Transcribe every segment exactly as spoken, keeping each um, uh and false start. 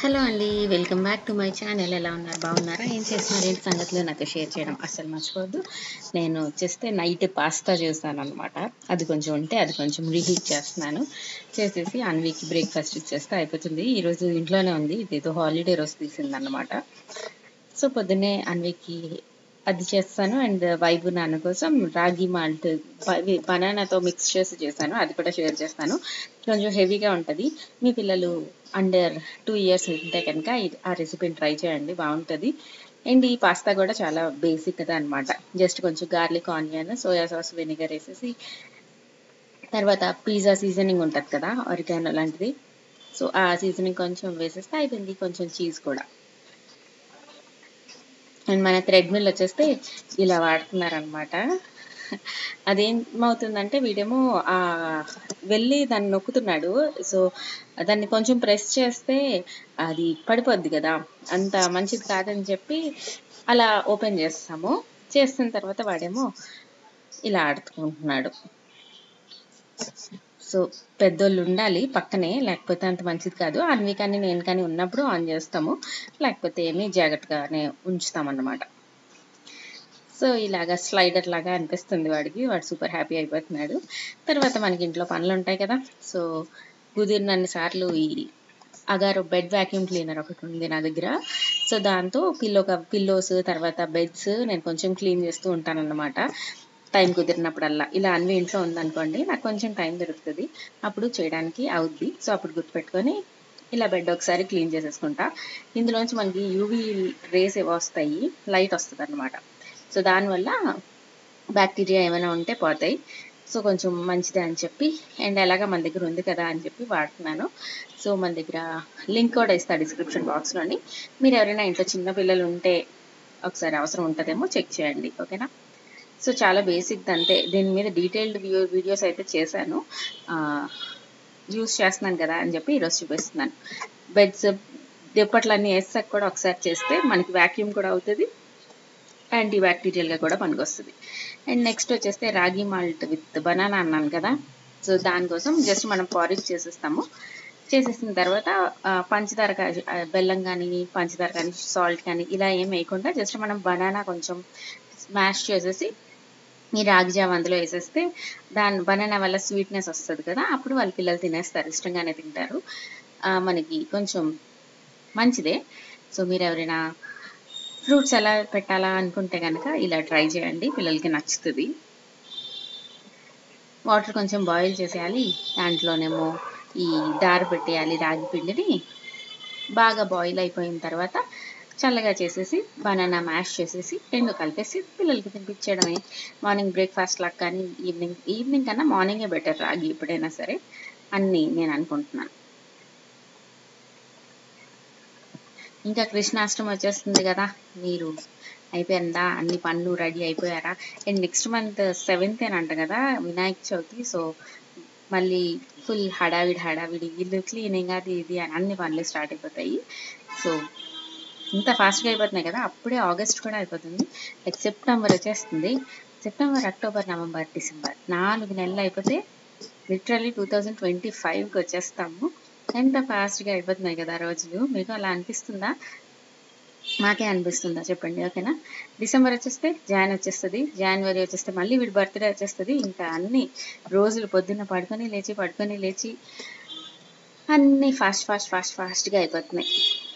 Hello అండి. Welcome back to my channel. ఎలా ఉన్నారు? బాగున్నారా? ఏం చేస్తున్నారు? ఏంటి సంగతులు నాతో షేర్ చేయడం అస్సలు మర్చిపోవద్దు. నేను వచ్చేస్తే నైట్ పాస్తా చేశాననమాట. అది కొంచెం ఉంటే అది కొంచెం రీహీట్ చేస్తున్నాను. చేసేసి అన్వీకి బ్రేక్ఫాస్ట్ ఇచ్చేస్తే అయిపోతుంది. ఈరోజు ఇంట్లోనే ఉంది. ఇదేదో హాలిడే రోజు తీసిందనమాట. సో పొద్దున్నే అన్వీకి అది చేస్తాను. అండ్ వైబు నాన్న కోసం రాగి మాల్ట్ బనానాతో మిక్స్ చేసి చేశాను. అది కూడా షేర్ చేస్తాను. కొంచెం హెవీగా ఉంటుంది. మీ పిల్లలు అండర్ టూ ఇయర్స్ ఉంటే కనుక ఆ రెసిపీని ట్రై చేయండి, బాగుంటుంది. అండ్ ఈ పాస్తా కూడా చాలా బేసిక్ కదా అనమాట. జస్ట్ కొంచెం garlic, onion, soya sauce, vinegar వేసేసి తర్వాత పిజ్జా సీజనింగ్ ఉంటుంది కదా, ఆరిగానో లాంటిది. సో ఆ సీజనింగ్ కొంచెం వేసేస్తే అయిపోయింది. కొంచెం చీజ్ కూడా. అండ్ మన థ్రెడ్ మిల్ వచ్చేస్తే ఇలా వాడుతున్నారనమాట. అదేమవుతుందంటే వీడేమో ఆ వెళ్ళి దాన్ని నొక్కుతున్నాడు. సో దాన్ని కొంచెం ప్రెస్ చేస్తే అది పడిపోద్ది కదా, అంత మంచిది కాదని చెప్పి అలా ఓపెన్ చేస్తాము. చేసిన తర్వాత వాడేమో ఇలా ఆడుకుంటున్నాడు. సో పెద్దోళ్ళు ఉండాలి పక్కనే, లేకపోతే అంత మంచిది కాదు. అన్వి కానీ నేను కానీ ఉన్నప్పుడు ఆన్ చేస్తాము, లేకపోతే ఏమి జాగ్రత్తగానే ఉంచుతామన్నమాట. సో ఇలాగా స్లైడర్ లాగా అనిపిస్తుంది వాడికి. వాడు సూపర్ హ్యాపీ అయిపోతున్నాడు. తర్వాత మనకి ఇంట్లో పనులు ఉంటాయి కదా. సో కుదిరినన్ని సార్లు ఈ అగారో బెడ్ వ్యాక్యూమ్ క్లీనర్ ఒకటి ఉంది నా దగ్గర. సో దాంతో పిల్లో పిల్లోస్ తర్వాత బెడ్స్ నేను కొంచెం క్లీన్ చేస్తూ ఉంటానన్నమాట టైం కుదిరినప్పుడల్లా. ఇలా అన్వి ఇంట్లో ఉందనుకోండి, నాకు కొంచెం టైం దొరుకుతుంది, అప్పుడు చేయడానికి అవుద్ది. సో అప్పుడు గుర్తుపెట్టుకొని ఇలా బెడ్ ఒకసారి క్లీన్ చేసేసుకుంటా. ఇందులోంచి మనకి యూవీ రేస్ ఏవో వస్తాయి, లైట్ వస్తుంది అనమాట. సో దానివల్ల బ్యాక్టీరియా ఏమైనా ఉంటే పోతాయి. సో కొంచెం మంచిదే అని చెప్పి, అండ్ ఎలాగా మన దగ్గర ఉంది కదా అని చెప్పి వాడుతున్నాను. సో మన దగ్గర లింక్ కూడా ఇస్తా డిస్క్రిప్షన్ బాక్స్లోని. మీరు ఎవరైనా ఇంట్లో చిన్న పిల్లలు ఉంటే ఒకసారి అవసరం ఉంటుందేమో చెక్ చేయండి, ఓకేనా. సో చాలా బేసిక్ అంతే. దీని మీద డీటెయిల్డ్ వ్యూ వీడియోస్ అయితే చేశాను, యూస్ చేస్తున్నాను కదా అని చెప్పి ఈరోజు చూపిస్తున్నాను. బెడ్స్ దుప్పట్లన్నీ వేసాక కూడా ఒకసారి చేస్తే మనకి వ్యాక్యూమ్ కూడా అవుతుంది, యాంటీ బ్యాక్టీరియల్గా కూడా పనికొస్తుంది. అండ్ నెక్స్ట్ వచ్చేస్తే రాగి మాల్ట్ విత్ బనానా అన్నాను కదా. సో దానికోసం జస్ట్ మనం పారిజ్ చేసేస్తాము. చేసేసిన తర్వాత పంచదార కానీ బెల్లం కానీ పంచదార కానీ సాల్ట్ కానీ ఇలా ఏం వేయకుండా జస్ట్ మనం బనానా కొంచెం స్మాష్ చేసేసి ఈ రాగి జావ అందులో వేసేస్తే దాని బనానా వల్ల స్వీట్నెస్ వస్తుంది కదా, అప్పుడు వాళ్ళ పిల్లలు తినేస్తారు, ఇష్టంగానే తింటారు. మనకి కొంచెం మంచిదే. సో మీరు ఎవరైనా ఫ్రూట్స్ ఎలా పెట్టాలా అనుకుంటే కనుక ఇలా ట్రై చేయండి, పిల్లలకి నచ్చుతుంది. వాటర్ కొంచెం బాయిల్ చేసేయాలి, దాంట్లోనేమో ఈ దారి పెట్టేయాలి రాగి పిండిని. బాగా బాయిల్ అయిపోయిన తర్వాత చల్లగా చేసేసి బనానా మ్యాష్ చేసేసి రెండు కలిపేసి పిల్లలకి తినిపించడమే. మార్నింగ్ బ్రేక్ఫాస్ట్ లాగా కానీ ఈవినింగ్ ఈవినింగ్ కన్నా మార్నింగే బెటర్ రాగి ఎప్పుడైనా సరే అన్నీ నేను అనుకుంటున్నాను. ఇంకా కృష్ణాష్టమి వచ్చేస్తుంది కదా, మీరు అయిపోయిందా? అన్ని పనులు రెడీ అయిపోయారా? అండ్ నెక్స్ట్ మంత్ సెవెంత్ అంట కదా వినాయక చవితి. సో మళ్ళీ ఫుల్ హడావిడి హడావిడి ఇల్లు క్లీనింగ్ అది ఇది అని అన్ని పనులు స్టార్ట్ అయిపోతాయి. సో ఇంత ఫాస్ట్గా అయిపోతున్నాయి కదా, అప్పుడే ఆగస్ట్ కూడా అయిపోతుంది. లైక్ సెప్టెంబర్ వచ్చేస్తుంది. సెప్టెంబర్, అక్టోబర్, నవంబర్, డిసెంబర్ నాలుగు నెలలు అయిపోతే లిటరల్లీ టూ థౌజండ్ ట్వంటీ ఫైవ్కి వచ్చేస్తాము. ఎంత ఫాస్ట్గా అయిపోతున్నాయి కదా రోజులు. మీకు అలా అనిపిస్తుందా? మాకే అనిపిస్తుందా చెప్పండి, ఓకేనా. డిసెంబర్ వచ్చేస్తే జాన్ వచ్చేస్తుంది, జనవరి వచ్చేస్తే మళ్ళీ వీడి బర్త్డే వచ్చేస్తుంది. ఇంకా అన్ని రోజులు పొద్దున్న పడుకొని లేచి పడుకొని లేచి అన్నీ ఫాస్ట్ ఫాస్ట్ ఫాస్ట్ ఫాస్ట్గా అయిపోతున్నాయి.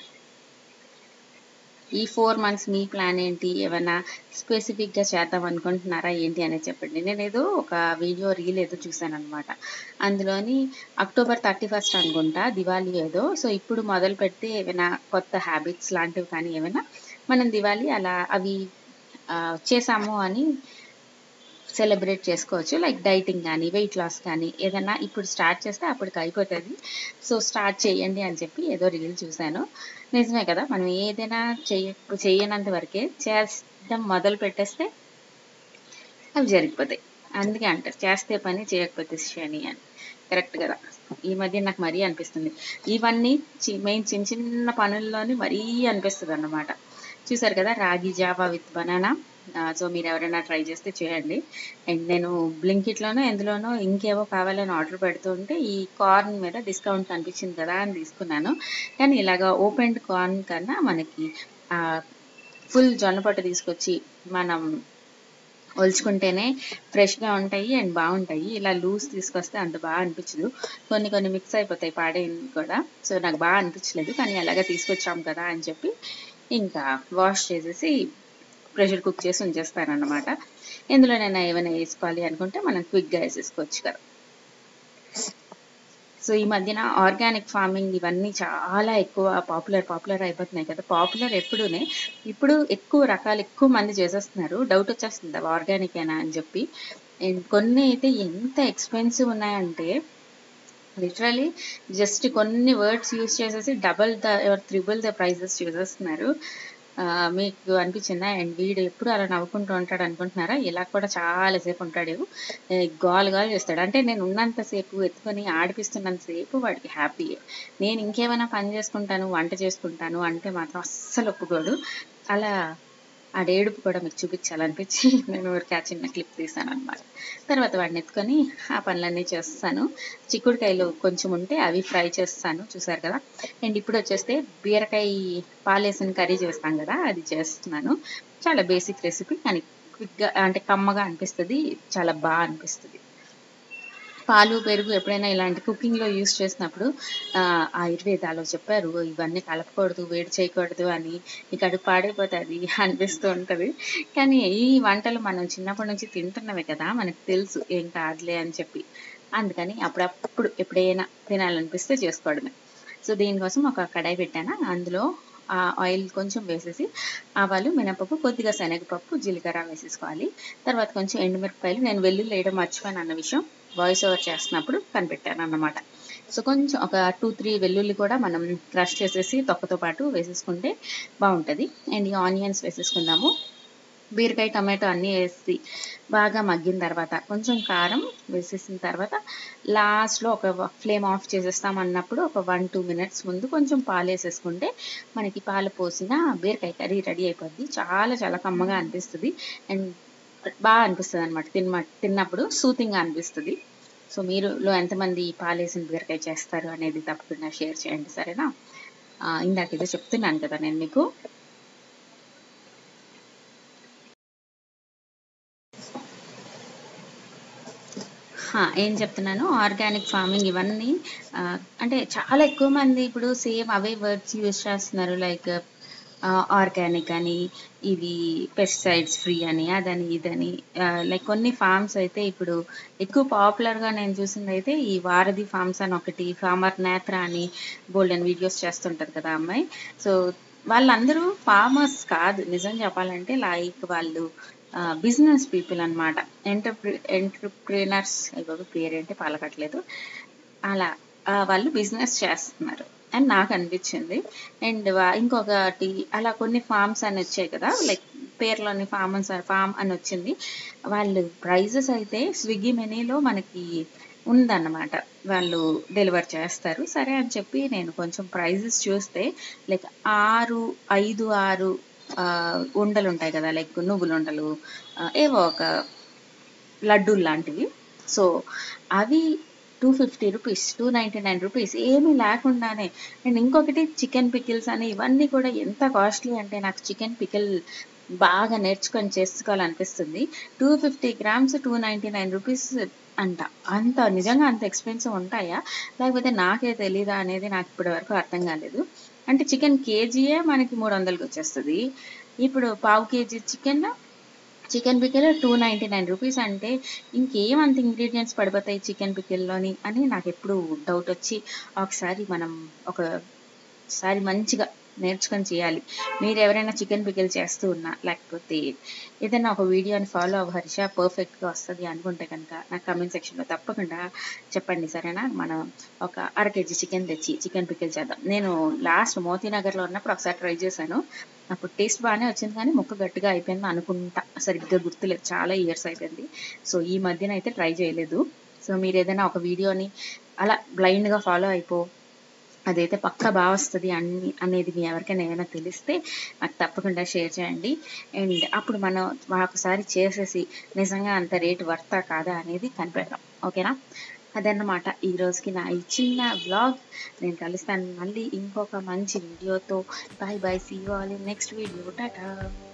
ఈ ఫోర్ మంత్స్ మీ ప్లాన్ ఏంటి? ఏమైనా స్పెసిఫిక్గా చేద్దాం అనుకుంటున్నారా ఏంటి అనేది చెప్పండి. నేను ఏదో ఒక వీడియో రీల్ ఏదో చూసాను అనమాట. అందులోని అక్టోబర్ థర్టీ ఫస్ట్ అనుకుంటా దివాళీ ఏదో. సో ఇప్పుడు మొదలు పెడితే ఏమైనా కొత్త హ్యాబిట్స్ లాంటివి కానీ ఏమైనా మనం దివాళీ అలా అవి చేసాము అని సెలబ్రేట్ చేసుకోవచ్చు. లైక్ డైటింగ్ కానీ వెయిట్ లాస్ కానీ ఏదైనా ఇప్పుడు స్టార్ట్ చేస్తే అప్పటికి అయిపోతుంది. సో స్టార్ట్ చేయండి అని చెప్పి ఏదో రీల్ చూశాను. నిజమే కదా, మనం ఏదైనా చెయ్య చెయ్యనంత వరకే, చేద్దాం మొదలు పెట్టేస్తే అవి జరిగిపోతాయి. అందుకే అంటారు చేస్తే పని చేయకపోతే శని అని. కరెక్ట్ కదా. ఈ మధ్య నాకు మరీ అనిపిస్తుంది, ఇవన్నీ మెయిన్ చిన్న చిన్న పనుల్లోని మరీ అనిపిస్తుంది అన్నమాట. చూసారు కదా రాగి జావా విత్ బనానా. సో మీరు ఎవరైనా ట్రై చేస్తే చేయండి. అండ్ నేను బ్లింకిట్లోనో ఎందులోనో ఇంకేవో కావాలని ఆర్డర్ పెడుతూ ఉంటే ఈ కార్న్ మీద డిస్కౌంట్ కనిపించింది కదా అని తీసుకున్నాను. కానీ ఇలాగా ఓపెన్డ్ కార్న్ కన్నా మనకి ఫుల్ జొన్న పొట్టు తీసుకొచ్చి మనం ఒలుచుకుంటేనే ఫ్రెష్గా ఉంటాయి అండ్ బాగుంటాయి. ఇలా లూజ్ తీసుకొస్తే అంత బాగా అనిపించదు, కొన్ని కొన్ని మిక్స్ అయిపోతాయి పాడైంది కూడా. సో నాకు బాగా అనిపించలేదు, కానీ అలాగే తీసుకొచ్చాం కదా అని చెప్పి ఇంకా వాష్ చేసేసి ప్రెషర్ కుక్ చేసి ఉంచేస్తాను అన్నమాట. ఎందులోనైనా ఏమైనా వేసుకోవాలి అనుకుంటే మనం క్విక్గా వేసేసుకోవచ్చు కదా. సో ఈ మధ్యన ఆర్గానిక్ ఫార్మింగ్ ఇవన్నీ చాలా ఎక్కువ పాపులర్ పాపులర్ అయిపోతున్నాయి కదా. పాపులర్ ఎప్పుడునే, ఇప్పుడు ఎక్కువ రకాలు ఎక్కువ మంది చేసేస్తున్నారు. డౌట్ వచ్చేస్తుంది అవి ఆర్గానిక్ ఏనా అని చెప్పి. అండ్ కొన్ని అయితే ఎంత ఎక్స్పెన్సివ్ ఉన్నాయంటే లిటరలీ జస్ట్ కొన్ని వర్డ్స్ యూజ్ చేసేసి double the triple the prices చేసేస్తున్నారు. మీకు అనిపించిందా? అండ్ వీడు ఎప్పుడు అలా నవ్వుకుంటూ ఉంటాడు అనుకుంటున్నారా? ఇలా కూడా చాలాసేపు ఉంటాడు, గాలు గాలు చేస్తాడు. అంటే నేను ఉన్నంతసేపు ఎత్తుకొని ఆడిపిస్తున్నంతసేపు వాడికి హ్యాపీయే. నేను ఇంకేమైనా పని చేసుకుంటాను, వంట చేసుకుంటాను అంటే మాత్రం అస్సలు ఒప్పుకోడు. అలా ఆ ఏడుపు కూడా మీకు చూపించాలనిపించి నేను ఊరికి ఆ చిన్న క్లిప్ తీసాను అనమాట. తర్వాత వాడిని ఎత్తుకొని ఆ పనులన్నీ చేస్తాను. చిక్కుడుకాయలు కొంచెం ఉంటే అవి ఫ్రై చేస్తాను, చూసారు కదా. అండ్ ఇప్పుడు వచ్చేస్తే బీరకాయ పాలేసిన కర్రీ చేస్తాం కదా, అది చేస్తున్నాను. చాలా బేసిక్ రెసిపీ, కానీ క్విక్గా అంటే కమ్మగా అనిపిస్తుంది, చాలా బాగా అనిపిస్తుంది. పాలు పెరుగు ఎప్పుడైనా ఇలాంటి కుకింగ్లో యూస్ చేసినప్పుడు ఆయుర్వేదాలో చెప్పారు ఇవన్నీ కలపకూడదు, వేడి చేయకూడదు అని. ఇక అది పాడైపోతుంది అనిపిస్తూ ఉంటుంది. కానీ ఈ వంటలు మనం చిన్నప్పటి నుంచి తింటున్నవే కదా, మనకు తెలుసు ఏం కాదులే అని చెప్పి. అందుకని అప్పుడప్పుడు ఎప్పుడైనా తినాలనిపిస్తే చేసుకోవడమే. సో దీనికోసం ఒక కడాయి పెట్టాను, అందులో ఆ ఆయిల్ కొంచెం వేసేసి ఆవాలు, మినపప్పు, కొద్దిగా శనగపప్పు, జీలకర్ర వేసేసుకోవాలి. తర్వాత కొంచెం ఎండుమిరపకాయలు, నేను వెల్లుల్లి వేయడం మర్చిపోయాను అన్న విషయం వాయిస్ ఓవర్ చేస్తున్నప్పుడు కనిపెట్టాను అన్నమాట. సో కొంచెం ఒక టూ త్రీ వెల్లుల్లి కూడా మనం క్రష్ చేసేసి తొక్కతో పాటు వేసేసుకుంటే బాగుంటుంది. అండ్ ఈ ఆనియన్స్ వేసేసుకుందాము. బీరకాయ టమాటో అన్నీ వేసి బాగా మగ్గిన తర్వాత కొంచెం కారం వేసేసిన తర్వాత లాస్ట్లో ఒక ఫ్లేమ్ ఆఫ్ చేసేస్తాం అన్నప్పుడు ఒక వన్ టూ మినిట్స్ ముందు కొంచెం పాలు వేసేసుకుంటే మనకి పాలు పోసిన బీరకాయ కర్రీ రెడీ అయిపోద్ది. చాలా చాలా కమ్మగా అనిపిస్తుంది అండ్ బాగా అనిపిస్తుంది అనమాట. తిన్న తిన్నప్పుడు సూతింగ్గా అనిపిస్తుంది. సో మీరులో ఎంతమంది పాలేసిన బీరకాయ చేస్తారు అనేది తప్పకుండా షేర్ చేయండి, సరేనా. ఇందాక ఏదో చెప్తున్నాను కదా నేను మీకు. ఏం చెప్తున్నాను, ఆర్గానిక్ ఫార్మింగ్ ఇవన్నీ అంటే చాలా ఎక్కువ మంది ఇప్పుడు సేమ్ అవే వర్డ్స్ యూజ్ చేస్తున్నారు. లైక్ ఆర్గానిక్ అని, ఇవి పెస్టిసైడ్స్ ఫ్రీ అని, అదని ఇదని. లైక్ కొన్ని ఫార్మ్స్ అయితే ఇప్పుడు ఎక్కువ పాపులర్గా నేను చూసింది అయితే ఈ వారధి ఫార్మ్స్ అని ఒకటి, ఫార్మర్ నేత్ర అని గోల్డెన్ వీడియోస్ చేస్తుంటారు కదా అమ్మాయి. సో వాళ్ళందరూ ఫార్మర్స్ కాదు నిజం చెప్పాలంటే, లైక్ వాళ్ళు బిజినెస్ పీపుల్ అనమాట. ఎంటర్ప్రి ఎంటర్ప్రీనర్స్ ఇవ్వ పేరేంటి పలకట్లేదు, అలా వాళ్ళు బిజినెస్ చేస్తున్నారు అని నాకు అనిపించింది. అండ్ ఇంకొకటి అలా కొన్ని ఫార్మ్స్ అని వచ్చాయి కదా, లైక్ పేర్లోని ఫార్మ్ ఫామ్ అని వచ్చింది. వాళ్ళు ప్రైజెస్ అయితే స్విగ్గీ మెనీలో మనకి ఉందన్నమాట, వాళ్ళు డెలివర్ చేస్తారు. సరే అని చెప్పి నేను కొంచెం ప్రైజెస్ చూస్తే లైక్ ఆరు ఐదు ఆరు ఉండలు ఉంటాయి కదా, లైక్ నువ్వులు ఉండలు, ఏవో ఒక లడ్డూలు లాంటివి. సో అవి two fifty rupees, two ninety nine rupees ఏమీ లేకుండానే. అండ్ ఇంకొకటి చికెన్ పికిల్స్ అని, ఇవన్నీ కూడా ఎంత కాస్ట్లీ అంటే నాకు చికెన్ పికిల్ బాగా నేర్చుకొని చేసుకోవాలనిపిస్తుంది. Two fifty grams two ninety nine rupees అంట. అంత నిజంగా అంత ఎక్స్పెన్సివ్ ఉంటాయా, లేకపోతే నాకే తెలీదా అనేది నాకు ఇప్పటి వరకు అర్థం కాలేదు. అంటే చికెన్ కేజీయే మనకి మూడు వందలకి వచ్చేస్తుంది. ఇప్పుడు పావు kg chicken chicken pickle two ninety nine rupees అంటే ఇంకేమంత ఇంగ్రీడియంట్స్ పడిపోతాయి చికెన్ పికిల్లోని అని నాకు ఎప్పుడు డౌట్ వచ్చి ఒకసారి మనం ఒకసారి మంచిగా నేర్చుకొని చేయాలి. మీరు ఎవరైనా చికెన్ పికిల్ చేస్తూ ఉన్నా, లేకపోతే ఏదైనా ఒక వీడియోని ఫాలో అవ్వ హర్ష పర్ఫెక్ట్గా వస్తుంది అనుకుంటే కనుక నాకు కమెంట్ సెక్షన్లో తప్పకుండా చెప్పండి, సరేనా. మనం ఒక అర కేజీ చికెన్ తెచ్చి చికెన్ పికిల్ చేద్దాం. నేను లాస్ట్ మోతీనగర్లో ఉన్నప్పుడు ఒకసారి ట్రై చేశాను, అప్పుడు టేస్ట్ బాగానే వచ్చింది, కానీ ముక్క గట్టిగా అయిపోయింది అనుకుంటా, సరిగ్గా గుర్తులేదు, చాలా ఇయర్స్ అయిపోయింది. సో ఈ మధ్యన అయితే ట్రై చేయలేదు. సో మీరు ఏదైనా ఒక వీడియోని అలా బ్లైండ్గా ఫాలో అయిపో అదైతే పక్కా బాగా వస్తుంది అన్ని అనేది మీ ఎవరికైనా ఏమైనా తెలిస్తే నాకు తప్పకుండా షేర్ చేయండి. అండ్ అప్పుడు మనం ఒకసారి చేసేసి నిజంగా అంత రేటు వర్తా కాదా అనేది కనిపెడదాం. ఓకేనా? అదన్నమాట ఈ రోజుకి నా ఈ చిన్న వ్లాగ్. నేను కలుస్తాను మళ్ళీ ఇంకొక మంచి వీడియోతో. Bye bye, see you all in next video. Tata.